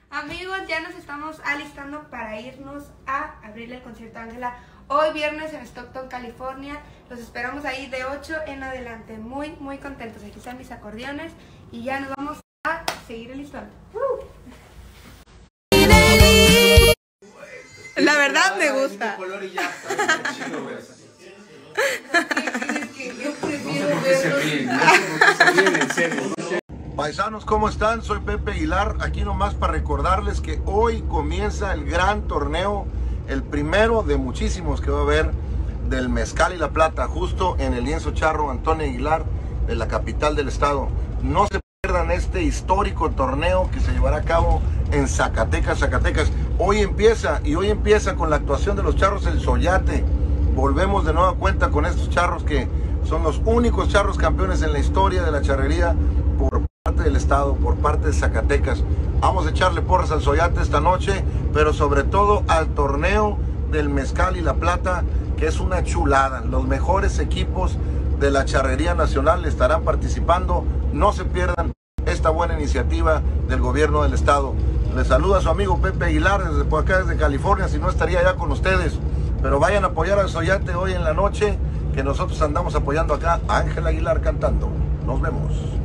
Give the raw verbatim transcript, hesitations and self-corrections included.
Amigos, ya nos estamos alistando para irnos a abrirle el concierto a Ángela hoy viernes en Stockton, California. Los esperamos ahí de ocho en adelante. Muy, muy contentos. Aquí están mis acordeones y ya nos vamos a seguir alistando. ¡Uh! La verdad me gusta. Paisanos, ¿cómo están? Soy Pepe Aguilar, aquí nomás para recordarles que hoy comienza el gran torneo, el primero de muchísimos que va a haber del Mezcal y la Plata, justo en el lienzo charro Antonio Aguilar de la capital del estado. No se pierdan este histórico torneo que se llevará a cabo en Zacatecas, Zacatecas. Hoy empieza, y hoy empieza con la actuación de los charros El Soyate. Volvemos de nueva cuenta con estos charros que son los únicos charros campeones en la historia de la charrería por parte del estado, por parte de Zacatecas. Vamos a echarle porras al Soyate esta noche, pero sobre todo al torneo del Mezcal y la Plata, que es una chulada. Los mejores equipos de la charrería nacional estarán participando. No se pierdan esta buena iniciativa del gobierno del estado. Les saluda su amigo Pepe Aguilar desde por acá, desde California, si no estaría ya con ustedes. Pero vayan a apoyar al Soyate hoy en la noche, que nosotros andamos apoyando acá a Ángela Aguilar cantando. Nos vemos.